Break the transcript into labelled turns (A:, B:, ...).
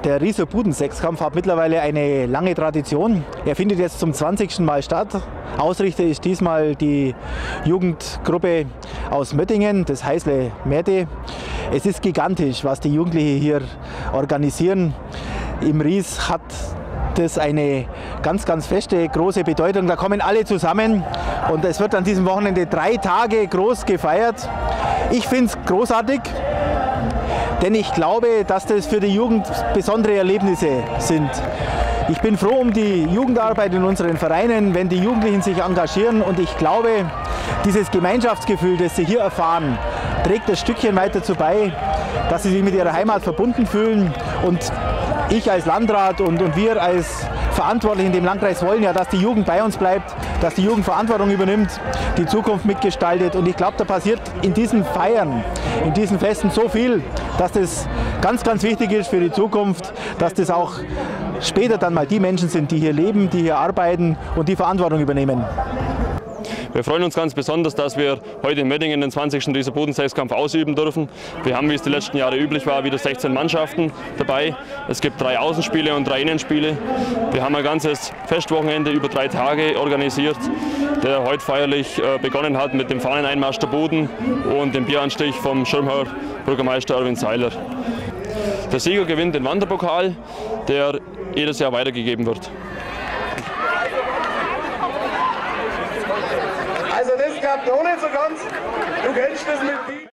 A: Der Riser Buden-Sechskampf hat mittlerweile eine lange Tradition. Er findet jetzt zum 20. Mal statt. Ausrichter ist diesmal die Jugendgruppe aus Möttingen, das Heisle Merde. Es ist gigantisch, was die Jugendlichen hier organisieren. Im Ries hat das eine ganz feste, große Bedeutung. Da kommen alle zusammen und es wird an diesem Wochenende 3 Tage groß gefeiert. Ich finde es großartig. Denn ich glaube, dass das für die Jugend besondere Erlebnisse sind. Ich bin froh um die Jugendarbeit in unseren Vereinen, wenn die Jugendlichen sich engagieren. Und ich glaube, dieses Gemeinschaftsgefühl, das sie hier erfahren, trägt ein Stückchen weit dazu bei, dass sie sich mit ihrer Heimat verbunden fühlen. Und ich als Landrat und wir als Verantwortliche in dem Landkreis wollen ja, dass die Jugend bei uns bleibt, dass die Jugend Verantwortung übernimmt, die Zukunft mitgestaltet. Und ich glaube, da passiert in diesen Feiern, in diesen Festen so viel, dass das ganz wichtig ist für die Zukunft, dass das auch später dann mal die Menschen sind, die hier leben, die hier arbeiten und die Verantwortung übernehmen.
B: Wir freuen uns ganz besonders, dass wir heute in Möttingen den 20. Riser Buden-Sechskampf ausüben dürfen. Wir haben, wie es die letzten Jahre üblich war, wieder 16 Mannschaften dabei. Es gibt 3 Außenspiele und 3 Innenspiele. Wir haben ein ganzes Festwochenende über 3 Tage organisiert, der heute feierlich begonnen hat mit dem Fahneneinmarsch der Buden und dem Bieranstich vom Schirmherr Bürgermeister Erwin Seiler. Der Sieger gewinnt den Wanderpokal, der jedes Jahr weitergegeben wird.
C: Also das klappt noch nicht so ganz. Du kennst das mit